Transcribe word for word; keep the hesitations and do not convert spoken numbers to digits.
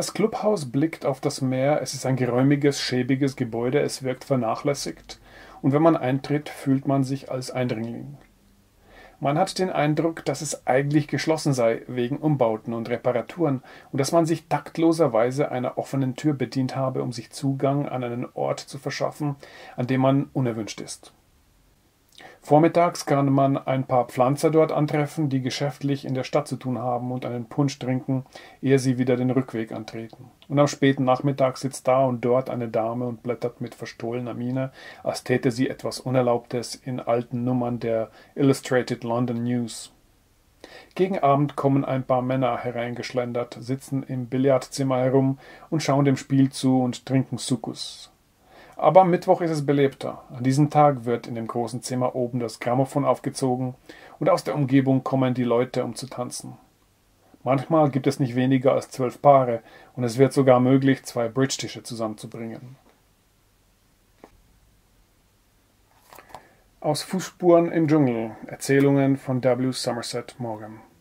Das Clubhaus blickt auf das Meer. Es ist ein geräumiges, schäbiges Gebäude. Es wirkt vernachlässigt. Und wenn man eintritt, fühlt man sich als Eindringling. Man hat den Eindruck, dass es eigentlich geschlossen sei, wegen Umbauten und Reparaturen, und dass man sich taktloserweise einer offenen Tür bedient habe, um sich Zugang an einen Ort zu verschaffen, an dem man unerwünscht ist. Vormittags kann man ein paar Pflanzer dort antreffen, die geschäftlich in der Stadt zu tun haben und einen Punsch trinken, ehe sie wieder den Rückweg antreten. Und am späten Nachmittag sitzt da und dort eine Dame und blättert mit verstohlener Miene, als täte sie etwas Unerlaubtes in alten Nummern der Illustrated London News. Gegen Abend kommen ein paar Männer hereingeschlendert, sitzen im Billardzimmer herum und schauen dem Spiel zu und trinken Sucus. Aber am Mittwoch ist es belebter. An diesem Tag wird in dem großen Zimmer oben das Grammophon aufgezogen und aus der Umgebung kommen die Leute, um zu tanzen. Manchmal gibt es nicht weniger als zwölf Paare und es wird sogar möglich, zwei Bridge-Tische zusammenzubringen. Aus Fußspuren im Dschungel. Erzählungen von W. Somerset Maugham.